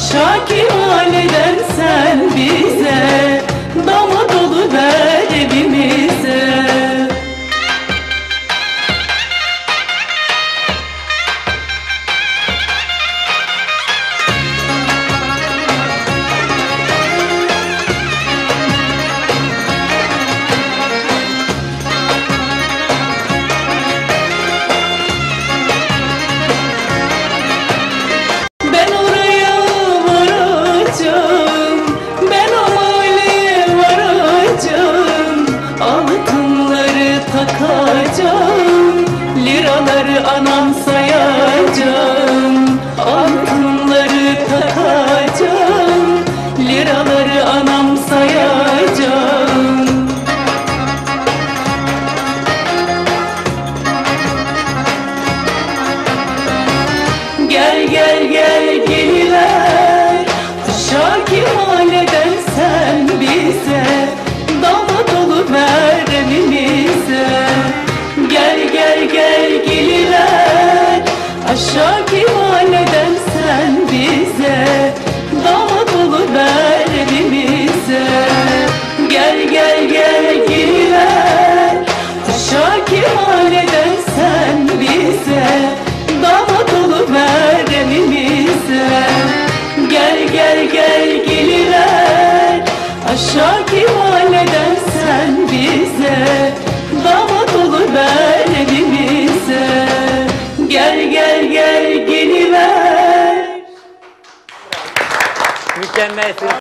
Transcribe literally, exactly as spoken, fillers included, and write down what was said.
aşağı kimaleden sen bize, damat oluver evimize. Takacağım, liraları anam sayacağım. Altınları takacağım, liraları anam sayacağım. Gel gel gel geliver, aşağı kimaleden sen bize, damat oluver evimize. Gel gel gel geliver, aşağı kimaleden sen bize, damat oluver evimize. Gel gel gel geliver, aşağı kimaleden sen bize, damat oluver evimize. Gel gel gel geliver, aşağı kimaleden sen bize, damat oluver evimize. Gel gel gel geliver. Mükemmelsin.